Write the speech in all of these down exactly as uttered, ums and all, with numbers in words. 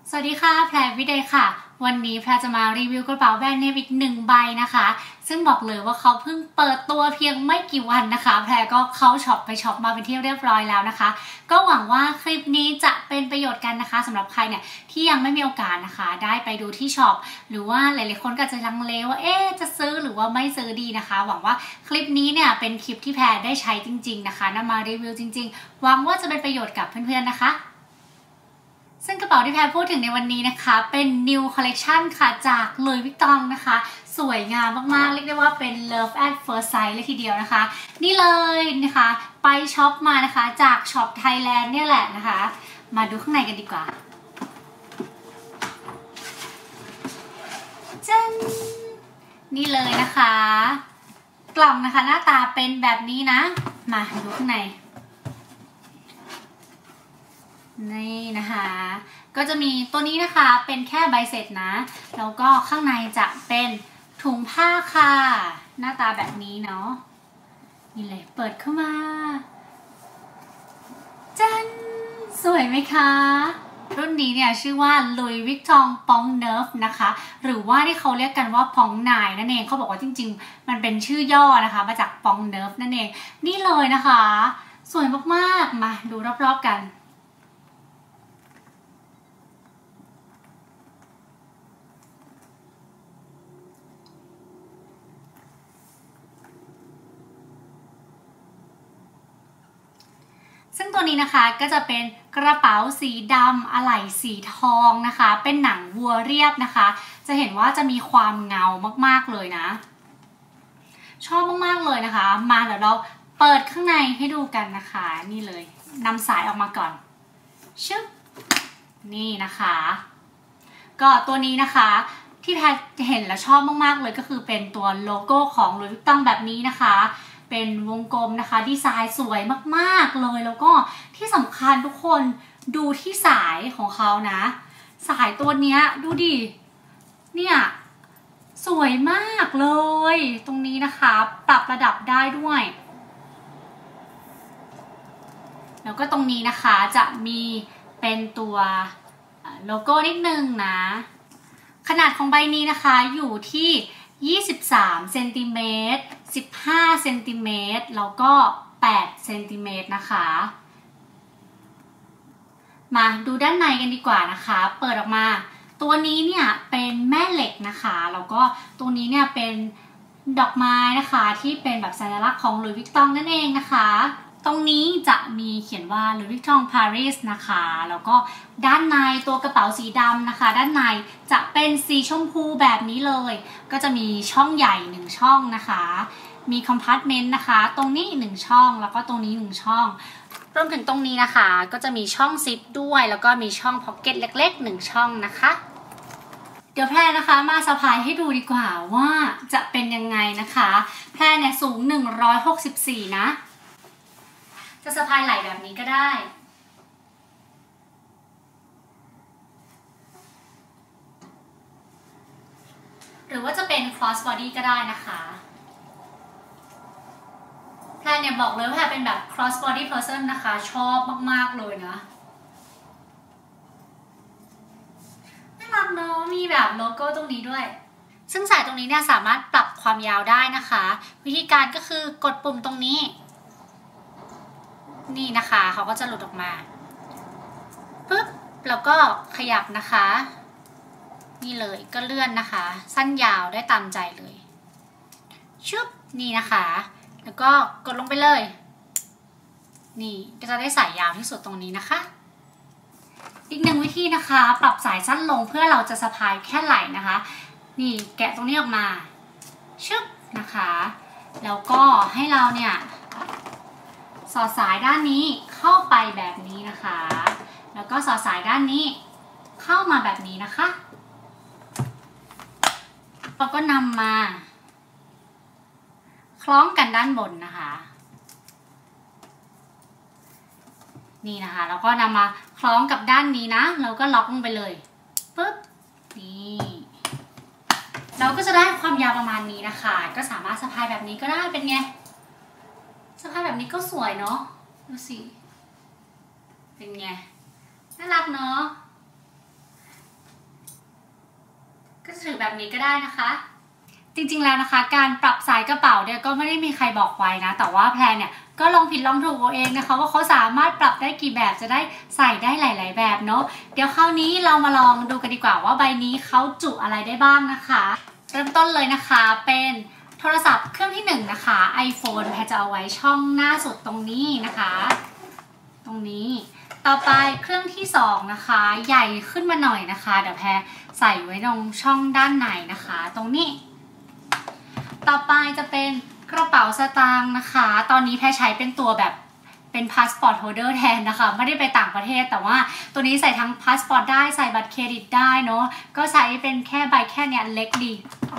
สวัสดีค่ะแพรวิเดย์ค่ะวันนี้แพรจะมารีวิวกระเป๋าแบรนด์เนมอีกหนึ่งใบนะคะซึ่งบอกเลยว่าเขาเพิ่งเปิดตัวเพียงไม่กี่วันนะคะแพรก็เข้าช็อปไปช็อปมาเป็นที่เรียบร้อยแล้วนะคะก็หวังว่าคลิปนี้จะเป็นประโยชน์กันนะคะสำหรับใครเนี่ยที่ยังไม่มีโอกาสนะคะได้ไปดูที่ช็อปหรือว่าหลายๆคนก็จะลังเลว่าเอ๊ะจะซื้อหรือว่าไม่ซื้อดีนะคะหวังว่าคลิปนี้เนี่ยเป็นคลิปที่แพรได้ใช้จริงๆนะคะนำมารีวิวจริงๆหวังว่าจะเป็นประโยชน์กับเพื่อนๆนะคะซึ่งกระเป๋าที่แพรพูดถึงในวันนี้นะคะเป็น New Collection ค่ะจาก Louis Vuitton นะคะสวยงามมากๆเรียกได้ว่าเป็น Love at First Sight เลยทีเดียวนะคะนี่เลยนะคะไปช็อปมานะคะจากช็อปไทยแลนด์เนี่ยแหละนะคะมาดูข้างในกันดีกว่าจันนี่เลยนะคะกล่องนะคะหน้าตาเป็นแบบนี้นะมาดูข้างในนี่นะคะก็จะมีตัวนี้นะคะเป็นแค่ใบเสร็จนะแล้วก็ข้างในจะเป็นถุงผ้าค่ะหน้าตาแบบนี้เนาะนี่เลยเปิดเข้ามาจันสวยไหมคะรุ่นนี้เนี่ยชื่อว่า Louis Vuitton Pont Neuf นะคะหรือว่าที่เขาเรียกกันว่า Pont Nine นั่นเองเขาบอกว่าจริงๆมันเป็นชื่อย่อนะคะมาจาก Pont Neuf นั่นเองนี่เลยนะคะสวยมากๆมาดูรอบๆกันซึ่งตัวนี้นะคะก็จะเป็นกระเป๋าสีดำอะไหล่สีทองนะคะเป็นหนังวัวเรียบนะคะจะเห็นว่าจะมีความเงามากๆเลยนะชอบมากๆเลยนะคะมาเดี๋ยวเราเปิดข้างในให้ดูกันนะคะนี่เลยนำสายออกมาก่อนชึบนี่นะคะก็ตัวนี้นะคะที่แพทเห็นแล้วชอบมากๆเลยก็คือเป็นตัวโลโก้ของ Louis Vuitton แบบนี้นะคะเป็นวงกลมนะคะดีไซน์สวยมากๆเลยแล้วก็ที่สำคัญทุกคนดูที่สายของเขานะสายตัวเนี้ยดูดิเนี่ยสวยมากเลยตรงนี้นะคะปรับระดับได้ด้วยแล้วก็ตรงนี้นะคะจะมีเป็นตัวโลโก้นิดนึงนะขนาดของใบนี้นะคะอยู่ที่ยี่สิบสามเซนติเมตรสิบห้าเซนติเมตรแล้วก็แปดเซนติเมตรนะคะมาดูด้านในกันดีกว่านะคะเปิดออกมาตัวนี้เนี่ยเป็นแม่เหล็กนะคะแล้วก็ตัวนี้เนี่ยเป็นดอกไม้นะคะที่เป็นแบบสัญลักษณ์ของ Louis Vuitton นั่นเองนะคะตรงนี้จะมีเขียนว่า Louis Vuitton Paris นะคะแล้วก็ด้านในตัวกระเป๋าสีดำนะคะด้านในจะเป็นสีชมพูแบบนี้เลยก็จะมีช่องใหญ่หนึ่งช่องนะคะมีคอมพาร์ตเมนต์นะคะตรงนี้หนึ่งช่องแล้วก็ตรงนี้หนึ่งช่องรวมถึงตรงนี้นะคะก็จะมีช่องซิปด้วยแล้วก็มีช่องพ็อกเก็ตเล็กๆหนึ่งช่องนะคะเดี๋ยวแพรนะคะมาสะพายให้ดูดีกว่าว่าจะเป็นยังไงนะคะแพรเนี่ยสูงหนึ่งร้อยหกสิบสี่นะจะสะพายไหล่แบบนี้ก็ได้หรือว่าจะเป็น cross body ก็ได้นะคะแพรเนี่ยบอกเลยว่าแพรเป็นแบบ cross body person นะคะชอบมากๆเลยนะน่ารักเนาะมีแบบโลโก้ตรงนี้ด้วยซึ่งสายตรงนี้เนี่ยสามารถปรับความยาวได้นะคะวิธีการก็คือกดปุ่มตรงนี้นี่นะคะเขาก็จะหลุดออกมาปึ๊บแล้วก็ขยับนะคะนี่เลยก็เลื่อนนะคะสั้นยาวได้ตามใจเลยชึบนี่นะคะแล้วก็กดลงไปเลยนี่ก็จะได้สายยาวที่สุดตรงนี้นะคะอีกหนึ่งวิธีนะคะปรับสายสั้นลงเพื่อเราจะสะพายแค่ไหล่นะคะนี่แกะตรงนี้ออกมาชึบนะคะแล้วก็ให้เราเนี่ยสอดสายด้านนี้เข้าไปแบบนี้นะคะแล้วก็สอดสายด้านนี้เข้ามาแบบนี้นะคะเราก็นำมาคล้องกันด้านบนนะคะนี่นะคะแล้วก็นำมาคล้องกับด้านนี้นะเราก็ล็อกลงไปเลยปึ๊บนี่เราก็จะได้ความยาวประมาณนี้นะคะก็สามารถสะพายแบบนี้ก็ได้เป็นไงสะพายแบบนี้ก็สวยเนาะดูสิเป็นไงน่ารักเนาะแบบนี้ก็ได้นะคะจริงๆแล้วนะคะการปรับไซส์กระเป๋าเนี่ยก็ไม่ได้มีใครบอกไว้นะแต่ว่าแพรเนี่ยก็ลองผิดลองถูกเอาเองนะคะว่าเขาสามารถปรับได้กี่แบบจะได้ใส่ได้หลายๆแบบเนาะเดี๋ยวคราวนี้เรามาลองดูกันดีกว่าว่าใบนี้เขาจุอะไรได้บ้างนะคะเริ่มต้นเลยนะคะเป็นโทรศัพท์เครื่องที่หนึ่งนะคะ iPhone แพรจะเอาไว้ช่องหน้าสุดตรงนี้นะคะตรงนี้ต่อไปเครื่องที่สองนะคะใหญ่ขึ้นมาหน่อยนะคะเดี๋ยวแพรใส่ไว้ตรงช่องด้านในนะคะตรงนี้ต่อไปจะเป็นกระเป๋าสตางค์นะคะตอนนี้แพรใช้เป็นตัวแบบเป็นพาสปอร์ตโฮลเดอร์แทนนะคะไม่ได้ไปต่างประเทศแต่ว่าตัวนี้ใส่ทั้งพาสปอร์ตได้ใส่บัตรเครดิตได้เนาะก็ใช้เป็นแค่ใบแค่เนี้ยเล็กดี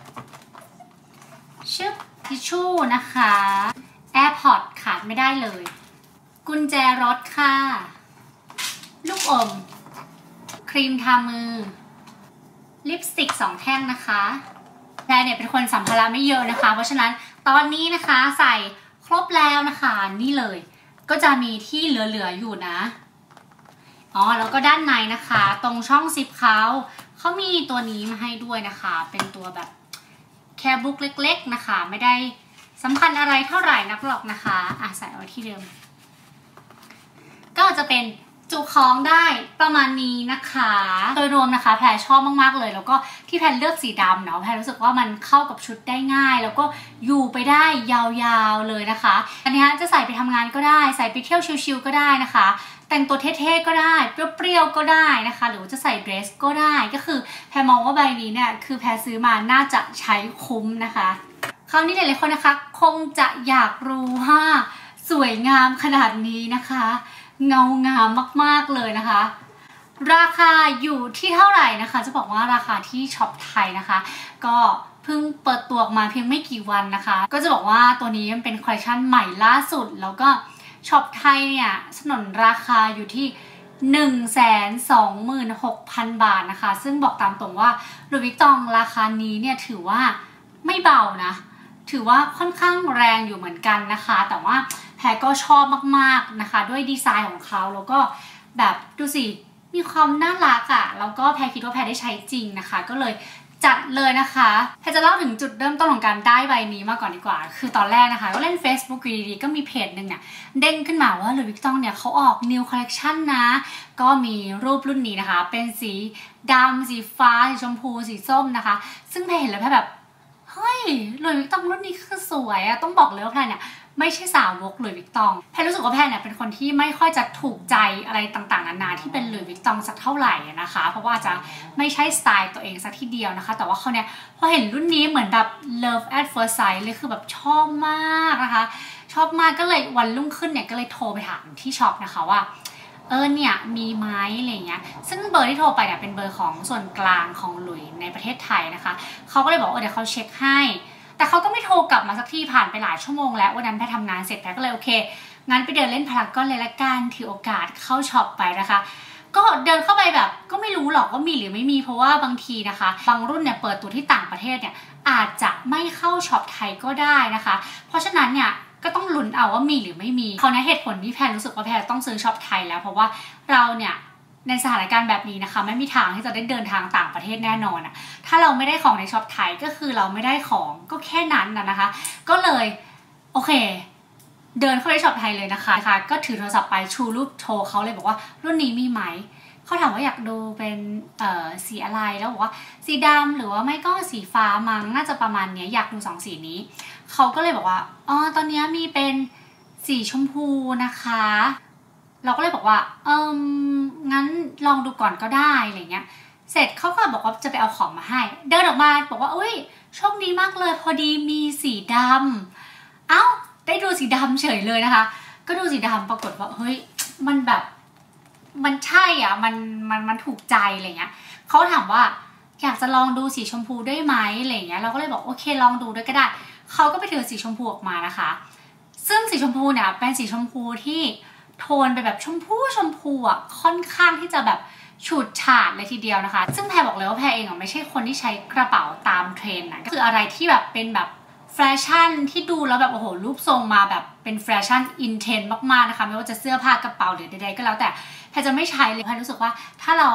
ชึบทิชชู่นะคะแอร์พอร์ตขาดไม่ได้เลยกุญแจรถค่ะลูกอมครีมทามือลิปสติกสองแท่งนะคะแพรเนี่ยเป็นคนสัมภาระไม่เยอะนะคะเพราะฉะนั้นตอนนี้นะคะใส่ครบแล้วนะคะนี่เลยก็จะมีที่เหลือๆอยู่นะอ๋อแล้วก็ด้านในนะคะตรงช่องซิปเขาเขามีตัวนี้มาให้ด้วยนะคะเป็นตัวแบบแคร์บุ๊กเล็กๆนะคะไม่ได้สำคัญอะไรเท่าไหร่นักหรอกนะคะอ่ะใส่เอาไว้ที่เดิมก็จะเป็นจุของได้ประมาณนี้นะคะโดยรวมนะคะแพรชอบมากๆเลยแล้วก็ที่แพรเลือกสีดำเนาะแพรรู้สึกว่ามันเข้ากับชุดได้ง่ายแล้วก็อยู่ไปได้ยาวๆเลยนะคะอันนี้จะใส่ไปทำงานก็ได้ใส่ไปเที่ยวชิลๆก็ได้นะคะแต่งตัวเท่ๆก็ได้เปรี้ยวๆก็ได้นะคะหรือว่าจะใส่เดรสก็ได้ก็คือแพรมองว่าใบนี้เนี่ยคือแพรซื้อมาน่าจะใช้คุ้มนะคะคราวนี้หลายๆคนนะคะคงจะอยากรู้ว่าสวยงามขนาดนี้นะคะเงางามมากๆเลยนะคะราคาอยู่ที่เท่าไหร่นะคะจะบอกว่าราคาที่ช็อปไทยนะคะก็เพิ่งเปิดตัวออกมาเพียงไม่กี่วันนะคะก็จะบอกว่าตัวนี้มันเป็นคอลเลคชันใหม่ล่าสุดแล้วก็ช็อปไทยเนี่ยสนนราคาอยู่ที่ หนึ่งแสนสองหมื่นหกพัน บาทนะคะซึ่งบอกตามตรงว่าหลุยส์วิตตองราคานี้เนี่ยถือว่าไม่เบานะถือว่าค่อนข้างแรงอยู่เหมือนกันนะคะแต่ว่าแพรก็ชอบมากๆนะคะด้วยดีไซน์ของเขาแล้วก็แบบดูสิมีความน่ารักอะ่ะแล้วก็แพรคิดว่าแพรได้ใช้จริงนะคะก็เลยจัดเลยนะคะแพรจะเล่าถึงจุดเริ่มต้นของการได้ใบนี้มาก่อนดีกว่าคือตอนแรกนะคะก็เล่น Facebook อยู่ดีๆก็มีเพจหนึ่งเนี่ยเด้งขึ้นมาว่าหลุยส์วิตตองเนี่ยเขาออก New Collection นะก็มีรูปรุ่นนี้นะคะเป็นสีดำสีฟ้าสีชมพูสีส้มนะคะซึ่งแพรเห็นแล้วแพรแบบเฮ้ยหลุยส์วิตตองรุ่นนี้คือสวยอะต้องบอกเลยว่าแพรเนี่ยไม่ใช่สาวกหลุยส์วิตตองแพรรู้สึกว่าแพรเนี่ยเป็นคนที่ไม่ค่อยจะถูกใจอะไรต่างๆนานาที่เป็นหลุยส์วิตตองสักเท่าไหร่นะคะเพราะว่าจะไม่ใช่สไตล์ตัวเองสักทีเดียวนะคะแต่ว่าเขาเนี่ยพอเห็นรุ่นนี้เหมือนแบบ love at first sight เลยคือแบบชอบมากนะคะชอบมากก็เลยวันรุ่งขึ้นเนี่ยก็เลยโทรไปถามที่ช็อปนะคะว่าเออเนี่ยมีไหมอะไรเงี้ยซึ่งเบอร์ที่โทรไปเนี่ยเป็นเบอร์ของส่วนกลางของหลุยในประเทศไทยนะคะเขาก็เลยบอกว่าเดี๋ยวเขาเช็คให้แต่เขาก็ไม่โทรกลับมาสักทีผ่านไปหลายชั่วโมงแล้ววันนั้นแพรทำงานเสร็จแพรก็เลยโอเคงั้นไปเดินเล่นพารากอนเลยละกันถือโอกาสเข้าช็อปไปนะคะก็เดินเข้าไปแบบก็ไม่รู้หรอกว่ามีหรือไม่มีเพราะว่าบางทีนะคะบางรุ่นเนี่ยเปิดตัวที่ต่างประเทศเนี่ยอาจจะไม่เข้าช็อปไทยก็ได้นะคะเพราะฉะนั้นเนี่ยก็ต้องลุ้นเอาว่ามีหรือไม่มีเขาในเหตุผลที่แพรรู้สึกว่าแพรต้องซื้อช็อปไทยแล้วเพราะว่าเราเนี่ยในสถานการณ์แบบนี้นะคะไม่มีทางที่จะได้เดินทางต่างประเทศแน่นอนอ่ะถ้าเราไม่ได้ของในช็อปไทยก็คือเราไม่ได้ของก็แค่นั้นนะนะคะก็เลยโอเคเดินเข้าไปช็อปไทยเลยนะคะนะคะก็ถือโทรศัพท์ไปชูรูปโชว์เขาเลยบอกว่ารุ่นนี้มีไหมเขาถามว่าอยากดูเป็นเอ่อสีอะไรแล้วบอกว่าสีดำหรือว่าไม่ก็สีฟ้ามั้งน่าจะประมาณนี้อยากดูสองสีนี้เขาก็เลยบอกว่าอ๋อตอนนี้มีเป็นสีชมพูนะคะเราก็เลยบอกว่าเอองั้นลองดูก่อนก็ได้อะไรเงี้ยเสร็จเขาก็บอกว่าจะไปเอาของมาให้เดินออกมาบอกว่าอุ้ยโชคดีมากเลยพอดีมีสีดำเอ้าได้ดูสีดำเฉยเลยนะคะก็ดูสีดำปรากฏว่าเฮ้ยมันแบบมันใช่อ่ะมันมันมันถูกใจอะไรเงี้ยเขาถามว่าอยากจะลองดูสีชมพูได้ไหมอะไรเงี้ยเราก็เลยบอกโอเคลองดูด้วยก็ได้เขาก็ไปถือสีชมพูออกมานะคะซึ่งสีชมพูเนี่ยเป็นสีชมพูที่โทนไปแบบชมพูชมพูอ่ะค่อนข้างที่จะแบบฉูดฉาดเลยทีเดียวนะคะซึ่งแพรบอกเลยว่าแพรเองอ่ะไม่ใช่คนที่ใช้กระเป๋าตามเทรนด์นะก็คืออะไรที่แบบเป็นแบบแฟชั่นที่ดูแล้วแบบโอ้โหรูปทรงมาแบบเป็นแฟชั่นอินเทนมากๆนะคะไม่ว่าจะเสื้อผ้ากระเป๋าหรือใดๆก็แล้วแต่แพรจะไม่ใช้เลยแพรรู้สึกว่าถ้าเรา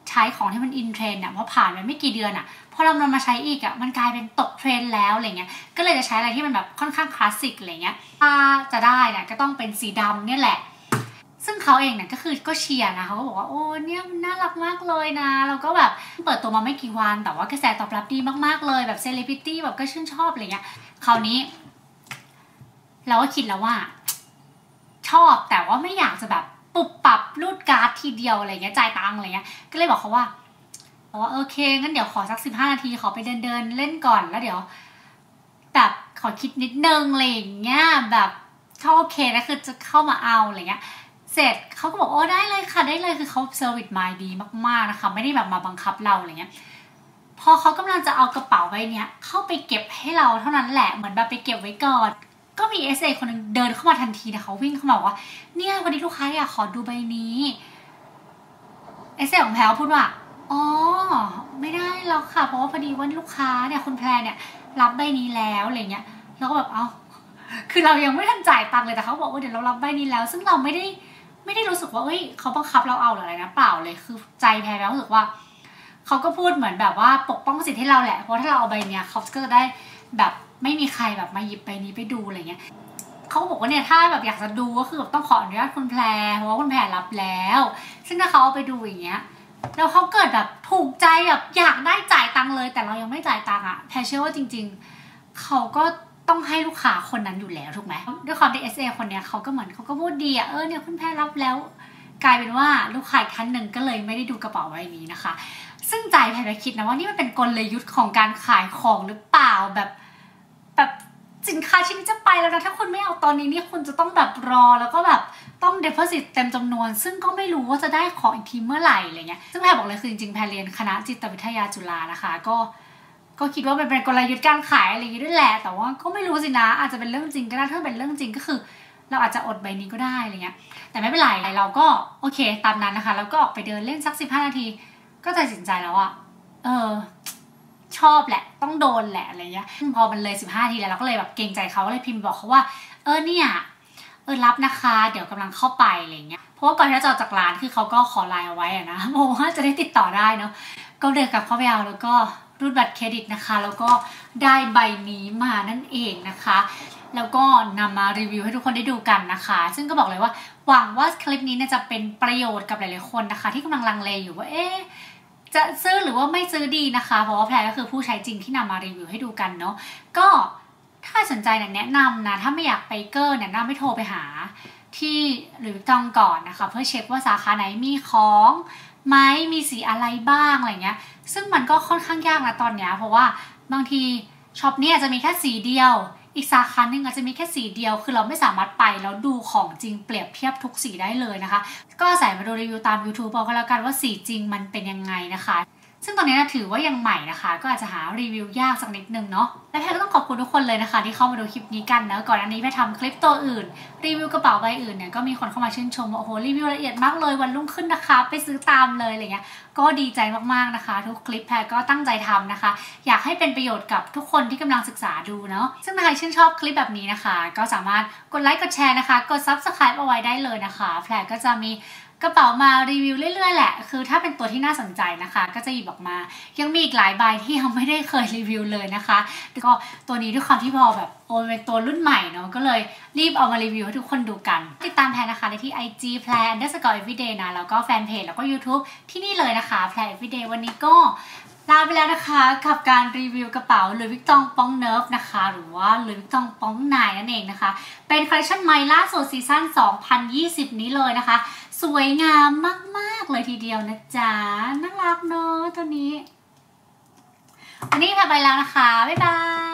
ใช้ของที่มันอินเทรนด์อ่ะพอผ่านไปไม่กี่เดือนอ่ะพอเรานำมาใช้อีกอ่ะมันกลายเป็นตกเทรนด์แล้วอะไรเงี้ยก็เลยจะใช้อะไรที่มันแบบค่อนข้างคลาสสิกอะไรเงี้ยถ้าจะได้เนี่ยก็ต้องเป็นสีดำเนี่ยแหละซึ่งเขาเองเนี่ยก็คือก็เชียร์นะเขาก็บอกว่าโอ้เนี่ยมันน่ารักมากเลยนะเราก็แบบเปิดตัวมาไม่กี่วันแต่ว่ากระแสตอบรับดีมากๆเลยแบบเซเลบริตี้แบบก็ชื่นชอบอะไรเงี้ยคราวนี้เราก็คิดแล้วว่าชอบแต่ว่าไม่อยากจะแบบปุบปับรูดการ์ดทีเดียวอะไรเงี้ยจ่ายตังค์อะไรเงี้ยก็เลยบอกเขาว่าว่าโอเคงั้นเดี๋ยวขอสักสิบห้านาทีขอไปเดินเดินเล่นก่อนแล้วเดี๋ยวแบบขอคิดนิดนึงอะไรอย่างเงี้ยแบบเขาโอเคนะคือจะเข้ามาเอาอะไรเงี้ยเสร็จเขาก็บอกโอ้ได้เลยค่ะได้เลยคือเขาเซอร์วิสมายดีมากๆนะคะไม่ได้แบบมาบังคับเราอะไรเงี้ยพอเขากำลังจะเอากระเป๋าใบเนี้ยเข้าไปเก็บให้เราเท่านั้นแหละเหมือนแบบไปเก็บไว้ก่อนก็มี เอส เอ คนนึงเดินเข้ามาทันทีนะเขาวิ่งเข้ามาบอกว่าเนี่ยวันนี้ลูกค้าอยากขอดูใบนี้ เอส เอ ของแพรพูดว่าอ๋อไม่ได้แล้วค่ะเพราะว่าพอดีว่าลูกค้าเนี่ยคุณแพรเนี่ยรับใบนี้แล้วอะไรเงี้ยแล้วก็แบบเอ้าคือเรายังไม่ทันจ่ายตังค์เลยแต่เขาบอกว่าเดี๋ยวเรารับใบนี้แล้วซึ่งเราไม่ได้ไม่ได้รู้สึกว่าเอ้ยเขาบังคับเราเอาหรืออะไรนะเปล่าเลยคือใจแพรรู้สึกว่าเขาก็พูดเหมือนแบบว่าปกป้องสิทธิ์ให้เราแหละเพราะถ้าเราเอาใบเนี้ยเขาก็จะได้แบบไม่มีใครแบบมาหยิบใบนี้ไปดูอะไรเงี้ยเขาบอกว่าเนี่ยถ้าแบบอยากจะดูก็คือแบบต้องขออนุญาตคุณแพรเพราะว่าคุณแพรรับแล้วซึ่งถ้าเขาเอาไปดูอย่างเงี้ยแล้วเขาเกิดแบบถูกใจแบบอยากได้จ่ายตังค์เลยแต่เรายังไม่จ่ายตังค์อะแพรเชื่อว่าจริงๆเขาก็ต้องให้ลูกค้าคนนั้นอยู่แล้วถูกไหมด้วยความที่ เอส เอ คนเนี้ยเขาก็เหมือนเขาก็พูดดีอะเออเนี่ยคุณแพรรับแล้วกลายเป็นว่าลูกค้าท่านหนึ่งก็เลยไม่ได้ดูกระเป๋าใบนี้นะคะซึ่งใจแพรไปคิดนะว่านี่มันเป็นกลยุทธ์ของการขายของหรือเปล่าแบบแบบสินค้าชิ้นนี้จะไปแล้วนะถ้าคุณไม่เอาตอนนี้นี่คุณจะต้องแบบรอแล้วก็แบบต้อง deposit เต็มจำนวนซึ่งก็ไม่รู้ว่าจะได้ของอีกทีเมื่อไหร่อะไรเงี้ยซึ่งแพรบอกเลยคือจริงๆแพรเรียนคณะจิตวิทยาจุฬานะคะก็ก็คิดว่าเป็นกลยุทธ์การขายอะไรอย่างนี้ด้วยแหละแต่ว่าก็ไม่รู้สินะอาจจะเป็นเรื่องจริงก็ได้ถ้าเป็นเรื่องจริงก็คือเราอาจจะอดใบนี้ก็ได้อะไรเงี้ยแต่ไม่เป็นไรเราก็โอเคตามนั้นนะคะแล้วก็ออกไปเดินเล่นสักสิบห้านาทีก็ตัดสินใจแล้วว่าเออชอบแหละต้องโดนแหละอะไรเงี้ยพอมันเลยสิบห้านาทีแล้วเราก็เลยแบบเกรงใจเขาก็เลยพิมพ์บอกเขาว่าเออเนี่ยเออรับนะคะเดี๋ยวกำลังเข้าไปอะไรเงี้ยเพราะว่าก่อนที่จะออกจากร้านคือเขาก็ขอไลน์เอาไว้อะนะเพราะว่าจะได้ติดต่อได้เนาะก็เดินกลับเข้าไปเอาแล้วก็รูดบัตรเครดิตนะคะแล้วก็ได้ใบนี้มานั่นเองนะคะแล้วก็นำมารีวิวให้ทุกคนได้ดูกันนะคะซึ่งก็บอกเลยว่าหวังว่าคลิปนี้จะเป็นประโยชน์กับหลายๆคนนะคะที่กำลังลังเลอยู่ว่าเอ๊ะจะซื้อหรือว่าไม่ซื้อดีนะคะเพราะว่าแพรก็คือผู้ใช้จริงที่นำมารีวิวให้ดูกันเนาะก็ถ้าสนใจเนี่ยแนะนำนะถ้าไม่อยากไปเกอร์เนี่ยน่าไม่โทรไปหาที่หรือจองก่อนนะคะเพื่อเช็คว่าสาขาไหนมีของไหมมีสีอะไรบ้างอะไรเงี้ยซึ่งมันก็ค่อนข้างยากนะตอนเนี้ยเพราะว่าบางทีช็อปเนี่ยจะมีแค่สีเดียวอีกสาขาหนึ่งอาจจะมีแค่สีเดียวคือเราไม่สามารถไปแล้วดูของจริงเปรียบเทียบทุกสีได้เลยนะคะก็อาศัยมาดูรีวิวตาม ยูทูบ เอาก็แล้วกันว่าสีจริงมันเป็นยังไงนะคะซึ่งตอนนี้นะถือว่ายังใหม่นะคะก็อาจจะหารีวิวยากสักนิดนึงเนาะและแพรก็ต้องขอบคุณทุกคนเลยนะคะที่เข้ามาดูคลิปนี้กันนะก่อนอันนี้แพรทำคลิปตัวอื่นรีวิวกระเป๋าใบอื่นเนี่ยก็มีคนเข้ามาชื่นชมว่าโอ้โหรีวิวละเอียดมากเลยวันรุ่งขึ้นนะคะไปซื้อตามเลยอะไรเงี้ยก็ดีใจมากๆนะคะทุกคลิปแพรก็ตั้งใจทำนะคะอยากให้เป็นประโยชน์กับทุกคนที่กำลังศึกษาดูเนาะซึ่งถ้าใครชื่นชอบคลิปแบบนี้นะคะก็สามารถกดไลค์กดแชร์นะคะกด ซับสไครบ์ เอาไว้ได้เลยนะคะแพรก็จะมีกระเป๋ามารีวิวเรื่อยๆแหละคือถ้าเป็นตัวที่น่าสนใจนะคะก็จะหยิบออกมายังมีอีกหลายใบที่ยังไม่ได้เคยรีวิวเลยนะคะแล้วก็ตัวนี้ด้วยความที่พอแบบโอ้เป็นตัวรุ่นใหม่เนาะก็เลยรีบเอามารีวิวให้ทุกคนดูกันติดตามแพรนะคะได้ที่ ไอ จี แพร อันเดอร์สกอร์ everyday นะแล้วก็แฟนเพจแล้วก็ ยูทูบ ที่นี่เลยนะคะแพร everyday วันนี้ก็ลาไปแล้วนะคะกับการรีวิวกระเป๋าหลุยส์วิกตองป้องเนิร์ฟนะคะหรือว่าหลุยส์วิกตองป้องไนน์นั่นเองนะคะเป็นคอลเลคชันใหม่ล่าสุดซีซั่นสองพันยี่สิบนี้เลยนะคะสวยงามมากๆเลยทีเดียวนะจ๊ะน่ารักเนอะตัวนี้วันนี้แพรไปแล้วนะคะบ๊ายบาย